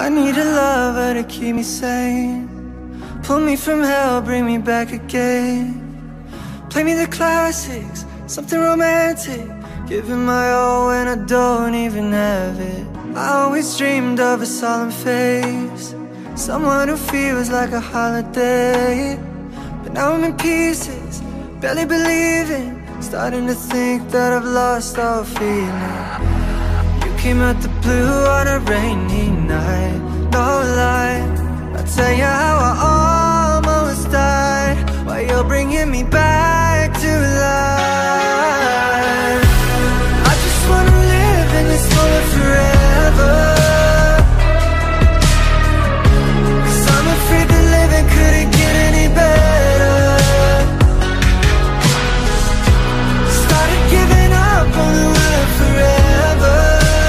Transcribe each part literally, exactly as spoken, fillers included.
I need a lover to keep me sane. Pull me from hell, bring me back again. Play me the classics, something romantic. Giving my all when I don't even have it. I always dreamed of a solemn face, someone who feels like a holiday. But now I'm in pieces, barely believing, starting to think that I've lost all feeling. You came out the blue on a rainy night, no lie. I'll tell you how I almost died, while you're bringing me back to life. I just wanna live in this moment forever, 'cause I'm afraid that living couldn't get any better. Started giving up on the world forever,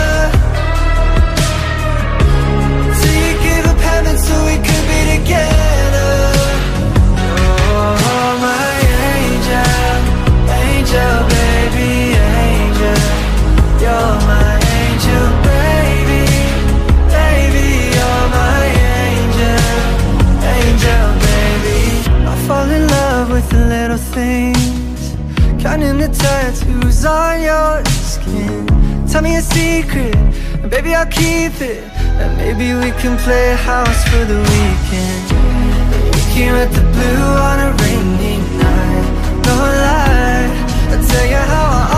till you gave up heaven so we could be together. Oh, my angel, angel, baby, angel. You're my angel, baby, baby. You're my angel, angel, baby. I fall in love with the little things, counting the tattoos on your skin. Tell me a secret, and baby I'll keep it. And maybe we can play house for the weekend. We came at the blue on a rainy night, no lie. I'll tell you how I